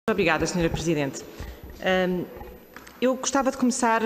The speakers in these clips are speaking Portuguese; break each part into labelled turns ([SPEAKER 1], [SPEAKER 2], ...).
[SPEAKER 1] Obrigada, Sra. Presidente. Eu gostava de começar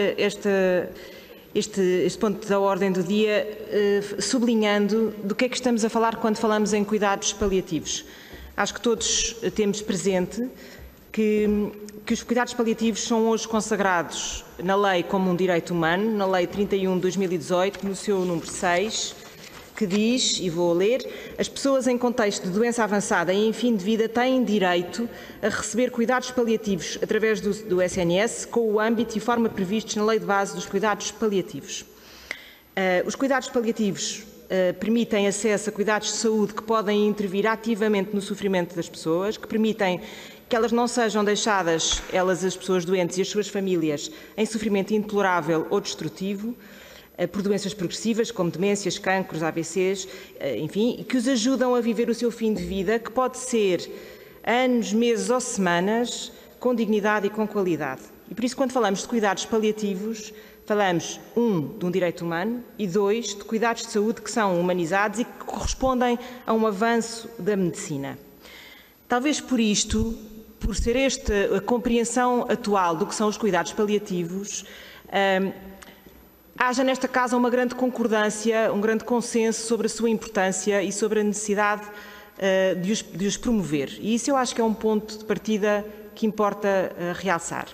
[SPEAKER 1] este ponto da ordem do dia sublinhando do que é que estamos a falar quando falamos em cuidados paliativos. Acho que todos temos presente que os cuidados paliativos são hoje consagrados na lei como um direito humano, na Lei 31 de 2018, no seu número 6, que diz, e vou ler, as pessoas em contexto de doença avançada e em fim de vida têm direito a receber cuidados paliativos através do SNS com o âmbito e forma previstos na Lei de Base dos Cuidados Paliativos. Os cuidados paliativos permitem acesso a cuidados de saúde que podem intervir ativamente no sofrimento das pessoas, que permitem que elas não sejam deixadas, as pessoas doentes e as suas famílias, em sofrimento intolerável ou destrutivo, por doenças progressivas, como demências, cancros, AVCs, enfim, e que os ajudam a viver o seu fim de vida, que pode ser anos, meses ou semanas, com dignidade e com qualidade. E por isso, quando falamos de cuidados paliativos, falamos, de um direito humano e, de cuidados de saúde que são humanizados e que correspondem a um avanço da medicina. Talvez por isto, por ser esta a compreensão atual do que são os cuidados paliativos, haja nesta Casa uma grande concordância, um grande consenso sobre a sua importância e sobre a necessidade de os promover. E isso eu acho que é um ponto de partida que importa realçar.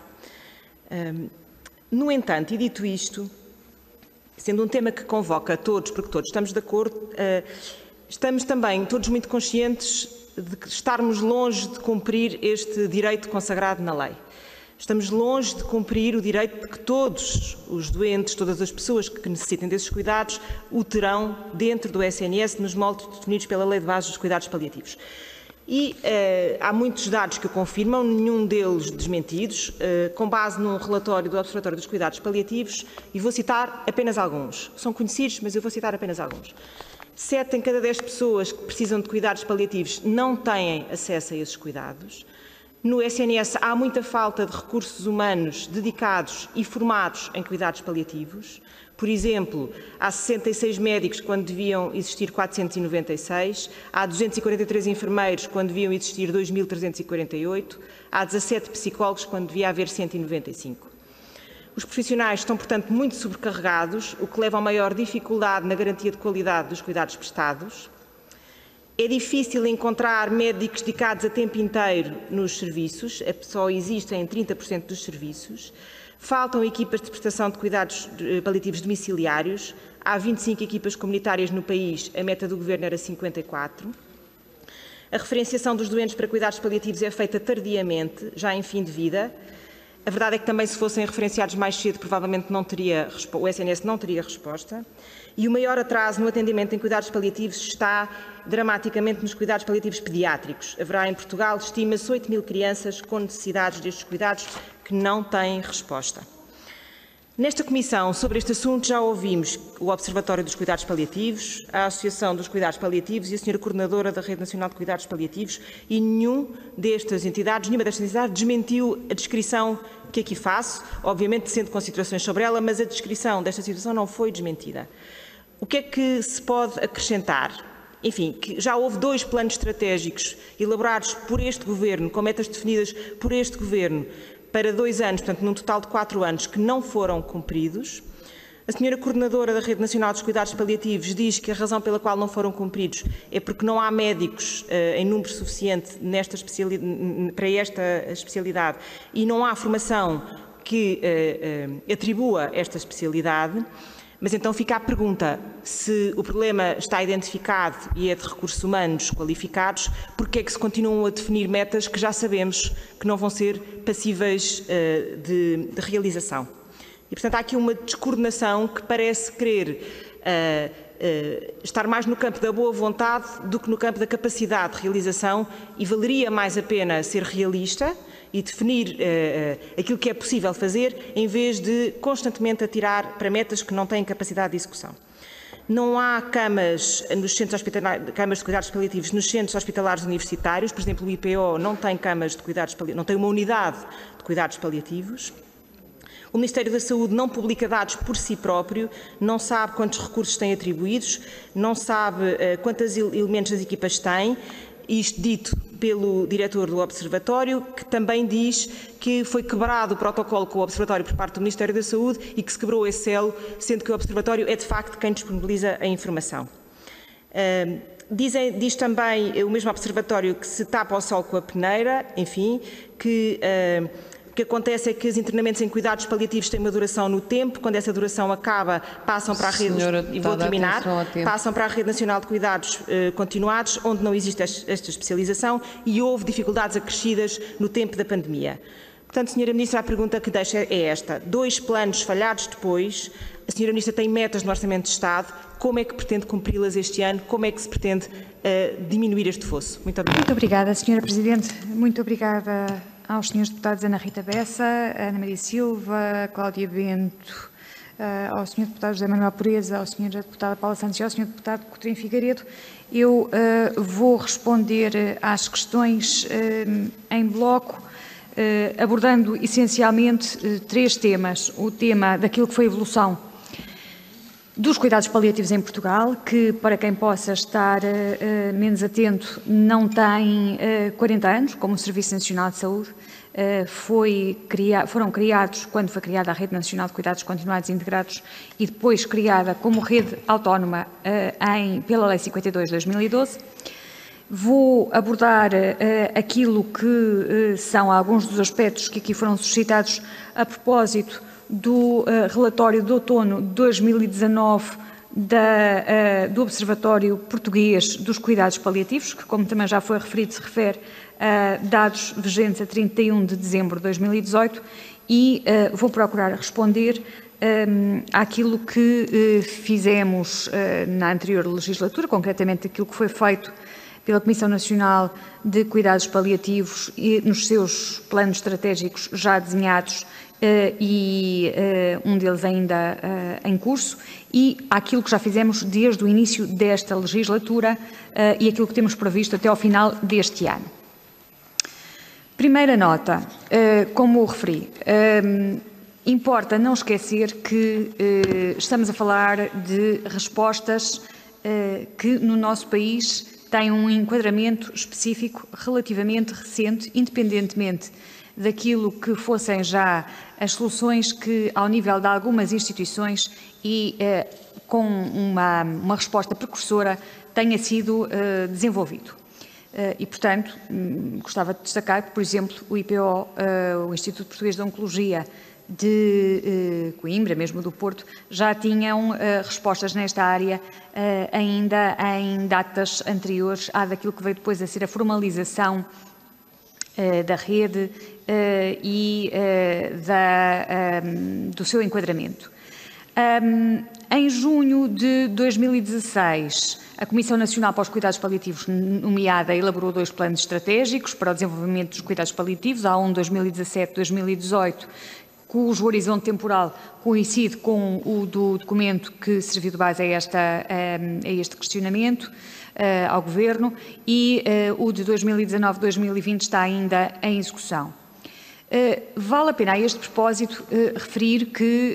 [SPEAKER 1] No entanto, e dito isto, sendo um tema que convoca todos, porque todos estamos de acordo, estamos também todos muito conscientes de que estarmos longe de cumprir este direito consagrado na lei. Estamos longe de cumprir o direito de que todos os doentes, todas as pessoas que necessitem desses cuidados, o terão dentro do SNS, nos moldes definidos pela Lei de Base dos Cuidados Paliativos. E há muitos dados que o confirmam, nenhum deles desmentidos, com base num relatório do Observatório dos Cuidados Paliativos, e vou citar apenas alguns. São conhecidos, mas eu vou citar apenas alguns. 7 em cada 10 pessoas que precisam de cuidados paliativos não têm acesso a esses cuidados. No SNS há muita falta de recursos humanos dedicados e formados em cuidados paliativos. Por exemplo, há 66 médicos quando deviam existir 496, há 243 enfermeiros quando deviam existir 2.348, há 17 psicólogos quando devia haver 195. Os profissionais estão, portanto, muito sobrecarregados, o que leva a maior dificuldade na garantia de qualidade dos cuidados prestados. É difícil encontrar médicos dedicados a tempo inteiro nos serviços, só existem em 30% dos serviços. Faltam equipas de prestação de cuidados paliativos domiciliários. Há 25 equipas comunitárias no país, a meta do Governo era 54. A referenciação dos doentes para cuidados paliativos é feita tardiamente, já em fim de vida. A verdade é que também se fossem referenciados mais cedo, provavelmente o SNS não teria resposta. E o maior atraso no atendimento em cuidados paliativos está dramaticamente nos cuidados paliativos pediátricos. Haverá em Portugal, estima-se, 8.000 crianças com necessidades destes cuidados que não têm resposta. Nesta comissão, sobre este assunto, já ouvimos o Observatório dos Cuidados Paliativos, a Associação dos Cuidados Paliativos e a Sra. Coordenadora da Rede Nacional de Cuidados Paliativos, e nenhuma destas entidades desmentiu a descrição que aqui faço, obviamente sendo considerações sobre ela, mas a descrição desta situação não foi desmentida. O que é que se pode acrescentar? Enfim, que já houve 2 planos estratégicos elaborados por este Governo, com metas definidas por este Governo, para 2 anos, portanto, num total de 4 anos, que não foram cumpridos. A Sra. Coordenadora da Rede Nacional dos Cuidados Paliativos diz que a razão pela qual não foram cumpridos é porque não há médicos em número suficiente para esta especialidade e não há formação que atribua esta especialidade. Mas então fica a pergunta, se o problema está identificado e é de recursos humanos qualificados, porque é que se continuam a definir metas que já sabemos que não vão ser passíveis de realização? E, portanto, há aqui uma descoordenação que parece querer estar mais no campo da boa vontade do que no campo da capacidade de realização, e valeria mais a pena ser realista e definir aquilo que é possível fazer, em vez de constantemente atirar para metas que não têm capacidade de execução. Não há camas nos centros camas de cuidados paliativos nos centros hospitalares universitários. Por exemplo, o IPO não tem camas de cuidados paliativos, não tem uma unidade de cuidados paliativos. O Ministério da Saúde não publica dados por si próprio, não sabe quantos recursos tem atribuídos, não sabe quantos elementos as equipas têm. Isto dito pelo diretor do Observatório, que também diz que foi quebrado o protocolo com o Observatório por parte do Ministério da Saúde e que se quebrou esse elo, sendo que o Observatório é de facto quem disponibiliza a informação. Diz também o mesmo Observatório que se tapa o sol com a peneira, enfim, que o que acontece é que os internamentos em cuidados paliativos têm uma duração no tempo, quando essa duração acaba, passam para a rede, e vou terminar, passam para a Rede Nacional de Cuidados Continuados, onde não existe esta especialização e houve dificuldades acrescidas no tempo da pandemia. Portanto, Sra. Ministra, a pergunta que deixo é esta. 2 planos falhados depois, a Sra. Ministra tem metas no Orçamento de Estado, como é que pretende cumpri-las este ano? Como é que se pretende diminuir este fosso? Muito obrigada.
[SPEAKER 2] Muito obrigada, Sra. Presidente. Muito obrigada aos Srs. Deputados Ana Rita Bessa, Ana Maria Silva, Cláudia Bento, ao Sr. Deputado José Manuel Pureza, ao Sr. Deputada Paula Santos e ao Sr. Deputado Coutinho Figueiredo. Eu vou responder às questões em bloco, abordando essencialmente 3 temas. O tema daquilo que foi a evolução dos cuidados paliativos em Portugal, que, para quem possa estar menos atento, não tem 40 anos, como o Serviço Nacional de Saúde. Foram criados, quando foi criada a Rede Nacional de Cuidados Continuados e Integrados, e depois criada como rede autónoma pela Lei 52 de 2012. Vou abordar aquilo que são alguns dos aspectos que aqui foram suscitados a propósito do relatório de outono de 2019 do Observatório Português dos Cuidados Paliativos, que, como também já foi referido, se refere a dados vigentes a 31 de dezembro de 2018, e vou procurar responder àquilo que fizemos na anterior legislatura, concretamente aquilo que foi feito pela Comissão Nacional de Cuidados Paliativos e nos seus planos estratégicos já desenhados e um deles ainda em curso, e aquilo que já fizemos desde o início desta legislatura e aquilo que temos previsto até ao final deste ano. Primeira nota, como referi, importa não esquecer que estamos a falar de respostas que no nosso país têm um enquadramento específico relativamente recente, independentemente daquilo que fossem já as soluções que, ao nível de algumas instituições e com uma resposta precursora, tenha sido desenvolvido. E, portanto, gostava de destacar que, por exemplo, o IPO, o Instituto Português de Oncologia de Coimbra, mesmo do Porto, já tinham respostas nesta área ainda em datas anteriores à daquilo que veio depois a ser a formalização da rede e do seu enquadramento. Em junho de 2016, a Comissão Nacional para os Cuidados Paliativos, nomeada, elaborou 2 planos estratégicos para o desenvolvimento dos cuidados paliativos, há um 2017-2018, cujo horizonte temporal coincide com o do documento que serviu de base a este questionamento ao Governo, e o de 2019-2020 está ainda em execução. Vale a pena, a este propósito, referir que,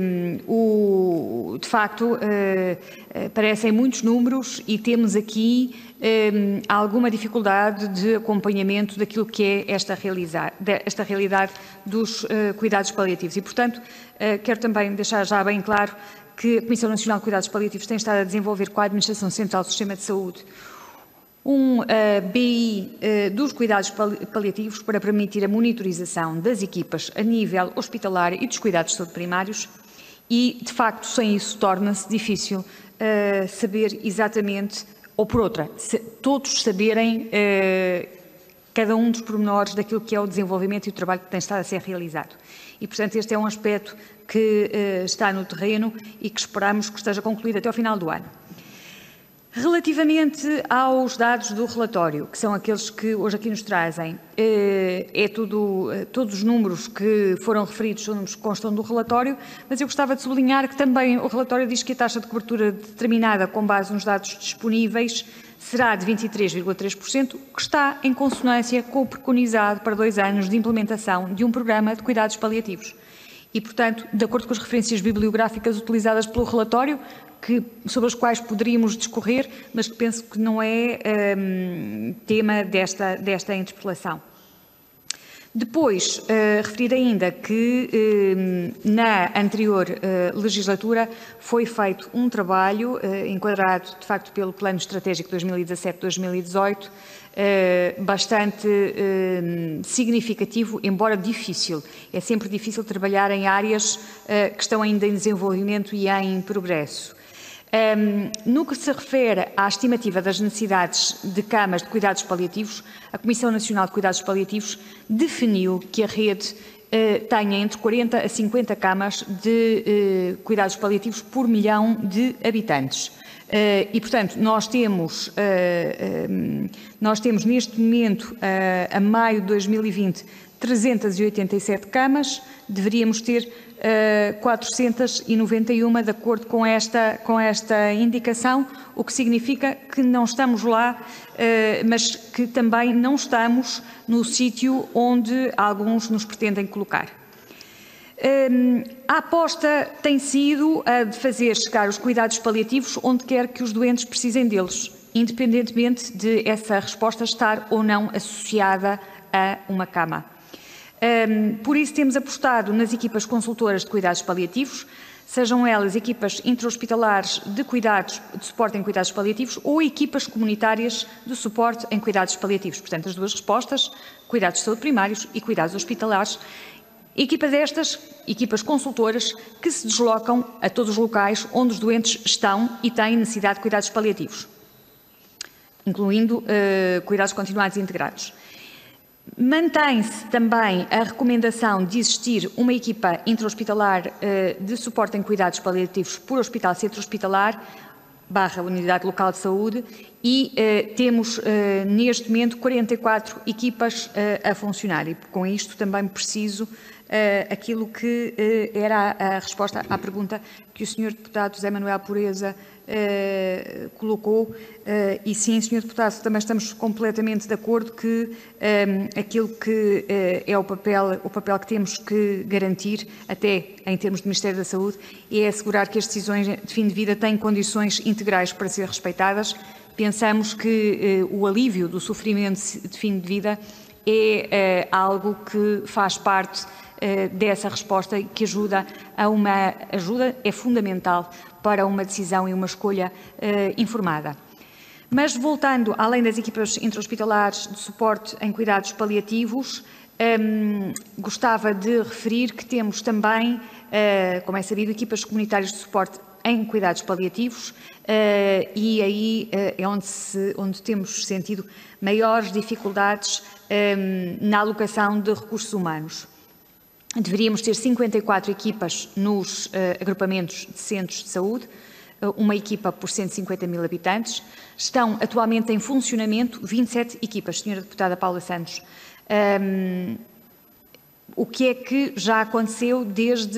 [SPEAKER 2] de facto, parecem muitos números e temos aqui alguma dificuldade de acompanhamento daquilo que é esta realidade dos cuidados paliativos. E, portanto, quero também deixar já bem claro que a Comissão Nacional de Cuidados Paliativos tem estado a desenvolver com a Administração Central do Sistema de Saúde um BI dos cuidados paliativos para permitir a monitorização das equipas a nível hospitalar e dos cuidados de saúde primários e, de facto, sem isso torna-se difícil saber exatamente, ou por outra, todos saberem cada um dos pormenores daquilo que é o desenvolvimento e o trabalho que tem estado a ser realizado. E, portanto, este é um aspecto que está no terreno e que esperamos que esteja concluído até ao final do ano. Relativamente aos dados do relatório, que são aqueles que hoje aqui nos trazem, todos os números que foram referidos constam do relatório, mas eu gostava de sublinhar que também o relatório diz que a taxa de cobertura determinada com base nos dados disponíveis será de 23,3%, que está em consonância com o preconizado para 2 anos de implementação de um programa de cuidados paliativos. E, portanto, de acordo com as referências bibliográficas utilizadas pelo relatório, sobre os quais poderíamos discorrer, mas que penso que não é tema desta interpelação. Depois, referir ainda que na anterior legislatura foi feito um trabalho enquadrado, de facto, pelo Plano Estratégico 2017-2018, bastante significativo, embora difícil. É sempre difícil trabalhar em áreas que estão ainda em desenvolvimento e em progresso. No que se refere à estimativa das necessidades de camas de cuidados paliativos, a Comissão Nacional de Cuidados Paliativos definiu que a rede tenha entre 40 a 50 camas de cuidados paliativos por milhão de habitantes. E, portanto, nós temos neste momento, a maio de 2020, 387 camas, deveríamos ter 491 de acordo com esta indicação, o que significa que não estamos lá, mas que também não estamos no sítio onde alguns nos pretendem colocar. A aposta tem sido a de fazer chegar os cuidados paliativos onde quer que os doentes precisem deles, independentemente de essa resposta estar ou não associada a uma cama. Por isso temos apostado nas equipas consultoras de cuidados paliativos, sejam elas equipas intra-hospitalares de suporte em cuidados paliativos ou equipas comunitárias de suporte em cuidados paliativos. Portanto, as duas respostas, cuidados de saúde primários e cuidados hospitalares. Equipas consultoras que se deslocam a todos os locais onde os doentes estão e têm necessidade de cuidados paliativos, incluindo cuidados continuados e integrados. Mantém-se também a recomendação de existir uma equipa intra-hospitalar de suporte em cuidados paliativos por hospital centro-hospitalar / unidade local de saúde e temos neste momento 44 equipas a funcionar e com isto também preciso aquilo que era a resposta à pergunta que o Sr. Deputado José Manuel Pureza colocou e sim, Sr. Deputado, também estamos completamente de acordo que aquilo que é o papel que temos que garantir, até em termos do Ministério da Saúde, é assegurar que as decisões de fim de vida têm condições integrais para ser respeitadas. Pensamos que o alívio do sofrimento de fim de vida é algo que faz parte dessa resposta e que é fundamental para uma decisão e uma escolha informada. Mas voltando, além das equipas intra-hospitalares de suporte em cuidados paliativos, gostava de referir que temos também, como é sabido, equipas comunitárias de suporte em cuidados paliativos e aí é onde temos sentido maiores dificuldades na alocação de recursos humanos. Deveríamos ter 54 equipas nos agrupamentos de centros de saúde, uma equipa por 150 mil habitantes. Estão atualmente em funcionamento 27 equipas, Sra. Deputada Paula Santos. O que é que já aconteceu desde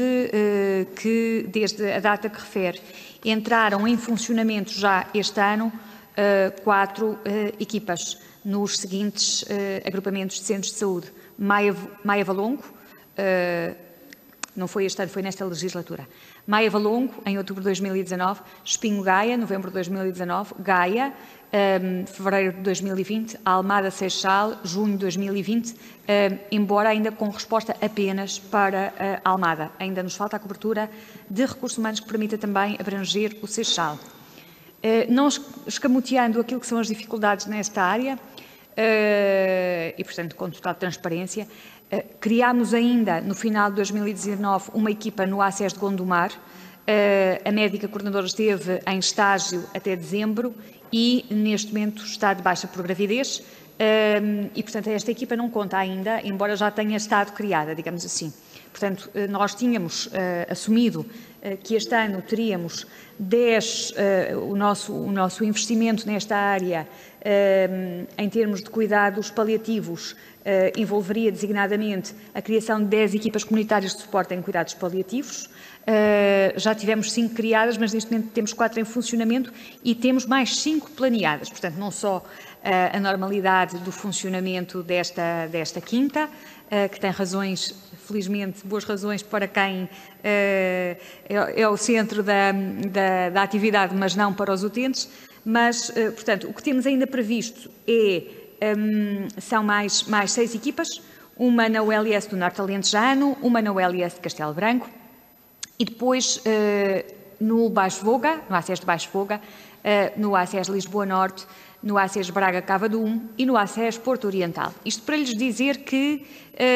[SPEAKER 2] a data que refere? Entraram em funcionamento já este ano 4 equipas nos seguintes agrupamentos de centros de saúde. Maia Valongo, não foi este ano, foi nesta legislatura. Maia Valongo, em outubro de 2019, Espinho Gaia, novembro de 2019, Gaia, fevereiro de 2020, Almada Seixal, junho de 2020, embora ainda com resposta apenas para Almada. Ainda nos falta a cobertura de recursos humanos que permita também abranger o Seixal. Não escamoteando aquilo que são as dificuldades nesta área, e portanto com total transparência, criámos ainda, no final de 2019, uma equipa no ACES de Gondomar. A médica coordenadora esteve em estágio até dezembro e, neste momento, está de baixa por gravidez. E, portanto, esta equipa não conta ainda, embora já tenha estado criada, digamos assim. Portanto, nós tínhamos assumido que este ano teríamos o nosso investimento nesta área em termos de cuidados paliativos envolveria designadamente a criação de 10 equipas comunitárias de suporte em cuidados paliativos. Já tivemos 5 criadas, mas neste momento temos 4 em funcionamento e temos mais 5 planeadas. Portanto, não só a normalidade do funcionamento desta quinta, que tem razões, felizmente, boas razões para quem é o centro da atividade, mas não para os utentes. Mas, portanto, o que temos ainda previsto são mais 6 equipas, uma na ULS do Norte Alentejano, uma na ULS de Castelo Branco, e depois no Baixo Voga, no ACES de Baixo Voga, no ACES Lisboa Norte, no ACES Braga Cavadum e no ACES Porto Oriental. Isto para lhes dizer que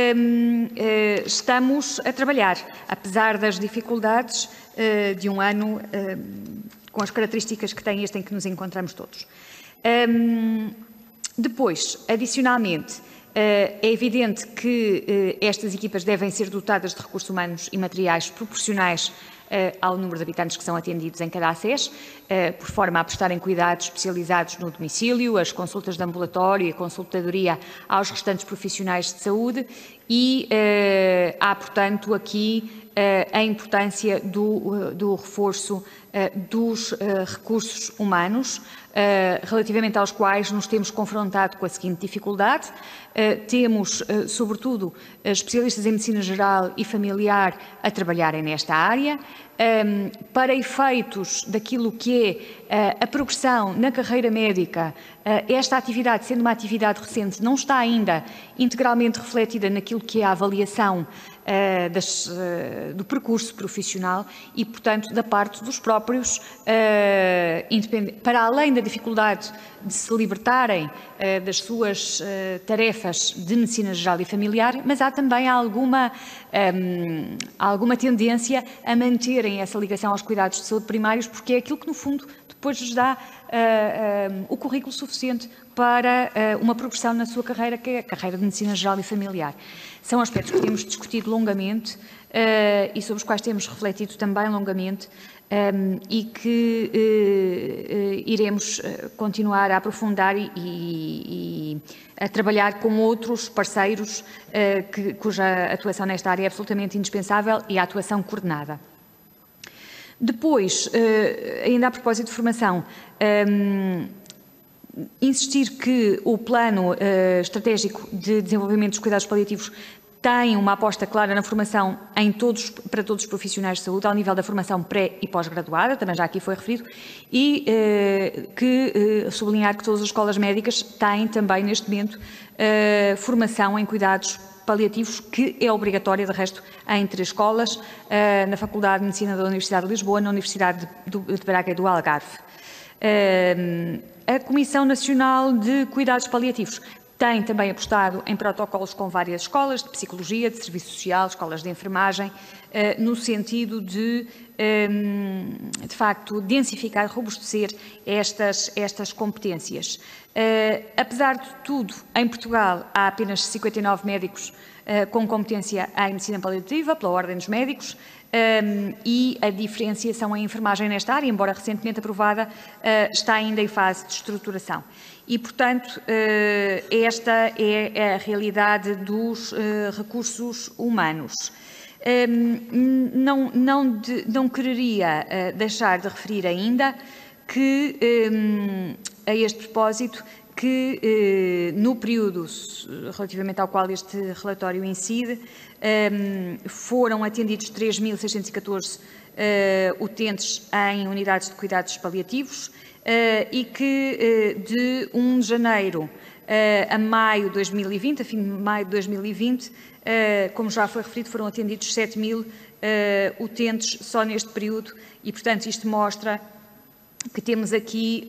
[SPEAKER 2] estamos a trabalhar, apesar das dificuldades de um ano com as características que tem este em que nos encontramos todos. Depois, adicionalmente, é evidente que estas equipas devem ser dotadas de recursos humanos e materiais proporcionais ao número de habitantes que são atendidos em cada ACES, por forma a prestarem cuidados especializados no domicílio, as consultas de ambulatório e a consultadoria aos restantes profissionais de saúde e há, portanto, aqui a importância do reforço dos recursos humanos, relativamente aos quais nos temos confrontado com a seguinte dificuldade. Temos, sobretudo, especialistas em medicina geral e familiar a trabalharem nesta área. Para efeitos daquilo que é a progressão na carreira médica, esta atividade, sendo uma atividade recente, não está ainda integralmente refletida naquilo que é a avaliação do percurso profissional e, portanto, da parte dos próprios, para além da dificuldade de se libertarem das suas tarefas de medicina geral e familiar, mas há também alguma tendência a manterem essa ligação aos cuidados de saúde primários, porque é aquilo que, no fundo, depois lhes dá o currículo suficiente para uma progressão na sua carreira, que é a carreira de medicina geral e familiar. São aspectos que temos discutido longamente e sobre os quais temos refletido também longamente e que iremos continuar a aprofundar e a trabalhar com outros parceiros cuja atuação nesta área é absolutamente indispensável e a atuação coordenada. Depois, ainda a propósito de formação, insistir que o Plano Estratégico de Desenvolvimento dos Cuidados Paliativos tem uma aposta clara na formação para todos os profissionais de saúde, ao nível da formação pré e pós-graduada, também já aqui foi referido, e sublinhar que todas as escolas médicas têm também, neste momento, formação em cuidados paliativos, que é obrigatória, de resto, em 3 escolas, na Faculdade de Medicina da Universidade de Lisboa, na Universidade de Braga e do Algarve. A Comissão Nacional de Cuidados Paliativos tem também apostado em protocolos com várias escolas de psicologia, de serviço social, escolas de enfermagem, no sentido de facto, densificar, robustecer estas competências. Apesar de tudo, em Portugal há apenas 59 médicos com competência em medicina paliativa, pela Ordem dos Médicos, e a diferenciação em enfermagem nesta área, embora recentemente aprovada, está ainda em fase de estruturação. E, portanto, esta é a realidade dos recursos humanos. Não quereria deixar de referir ainda que, a este propósito, que no período relativamente ao qual este relatório incide, foram atendidos 3.614 utentes em unidades de cuidados paliativos e que de 1 de janeiro a maio de 2020, a fim de maio de 2020, como já foi referido, foram atendidos 7.000 utentes só neste período e, portanto, isto mostra que temos aqui,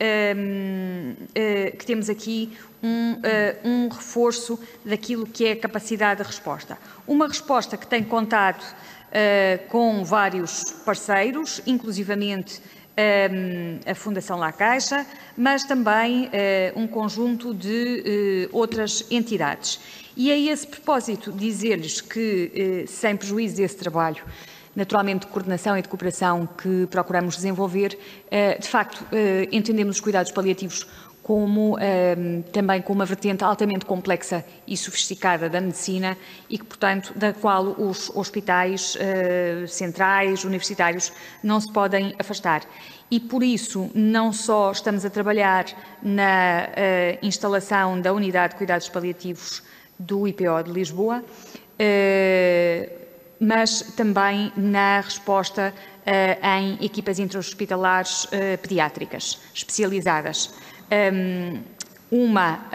[SPEAKER 2] um reforço daquilo que é a capacidade de resposta. Uma resposta que tem contado com vários parceiros, inclusivamente a Fundação La Caixa, mas também um conjunto de outras entidades. E a esse propósito dizer-lhes que, sem prejuízo desse trabalho, naturalmente de coordenação e de cooperação que procuramos desenvolver, de facto entendemos os cuidados paliativos como também com uma vertente altamente complexa e sofisticada da medicina e que, portanto, da qual os hospitais centrais, universitários, não se podem afastar. E, por isso, não só estamos a trabalhar na instalação da unidade de cuidados paliativos do IPO de Lisboa, mas também na resposta em equipas intra-hospitalares pediátricas especializadas. Uma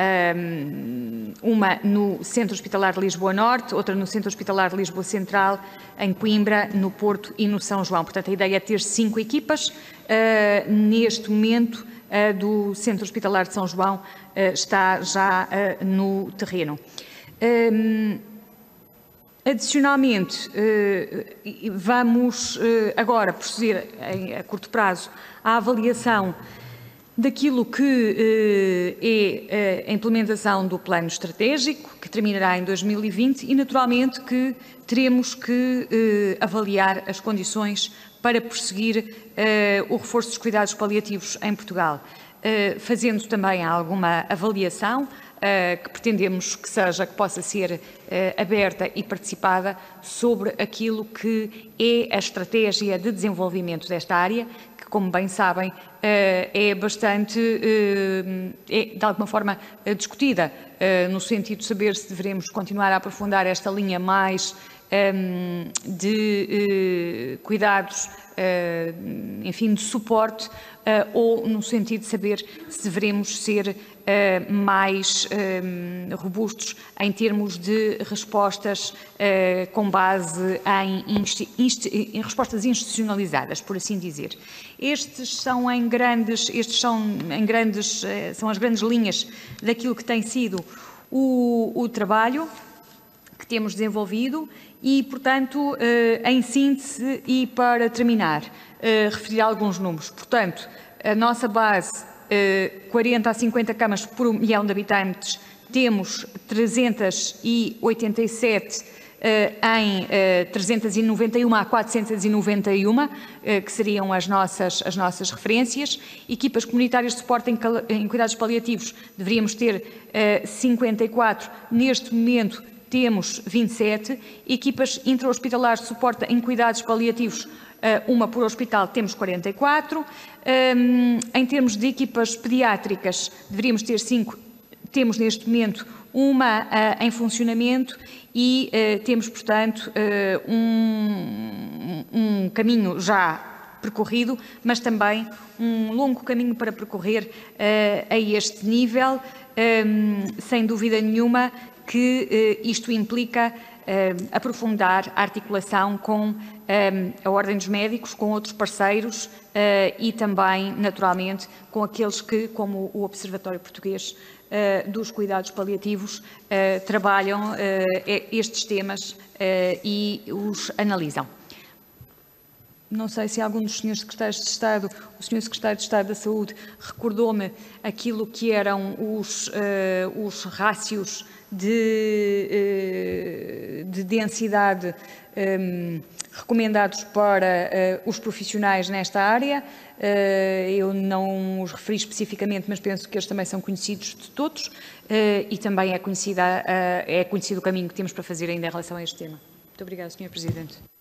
[SPEAKER 2] no Centro Hospitalar de Lisboa Norte, outra no Centro Hospitalar de Lisboa Central, em Coimbra, no Porto e no São João. Portanto, a ideia é ter 5 equipas. Neste momento, a do Centro Hospitalar de São João está já no terreno. Adicionalmente, vamos agora proceder a curto prazo à avaliação daquilo que é a implementação do plano estratégico, que terminará em 2020, e naturalmente que teremos que avaliar as condições para prosseguir o reforço dos cuidados paliativos em Portugal, fazendo também alguma avaliação que pretendemos que possa ser aberta e participada sobre aquilo que é a estratégia de desenvolvimento desta área, que, como bem sabem, é bastante, de alguma forma, discutida, no sentido de saber se devemos continuar a aprofundar esta linha mais de cuidados, enfim, de suporte, ou no sentido de saber se devemos ser mais robustos em termos de respostas com base em respostas institucionalizadas, por assim dizer. São as grandes linhas daquilo que tem sido o trabalho que temos desenvolvido e, portanto, em síntese e para terminar, referir alguns números. Portanto, a nossa base, 40 a 50 camas por 1 milhão de habitantes, temos 387 em 391 a 491, que seriam as nossas referências. Equipas comunitárias de suporte em cuidados paliativos, deveríamos ter 54, neste momento temos 27. Equipas intra-hospitalares de suporte em cuidados paliativos, uma por hospital, temos 44. Em termos de equipas pediátricas, deveríamos ter 5, temos neste momento uma em funcionamento e temos, portanto, um caminho já percorrido, mas também um longo caminho para percorrer a este nível, sem dúvida nenhuma que isto implica aprofundar a articulação com a Ordem dos Médicos, com outros parceiros e também, naturalmente, com aqueles que, como o Observatório Português dos Cuidados Paliativos, trabalham estes temas e os analisam. Não sei se algum dos senhores secretários de Estado, o senhor secretário de Estado da Saúde, recordou-me aquilo que eram os rácios de densidade recomendados para os profissionais nesta área. Eu não os referi especificamente, mas penso que eles também são conhecidos de todos e também é conhecido o caminho que temos para fazer ainda em relação a este tema. Muito obrigada, Sr. Presidente.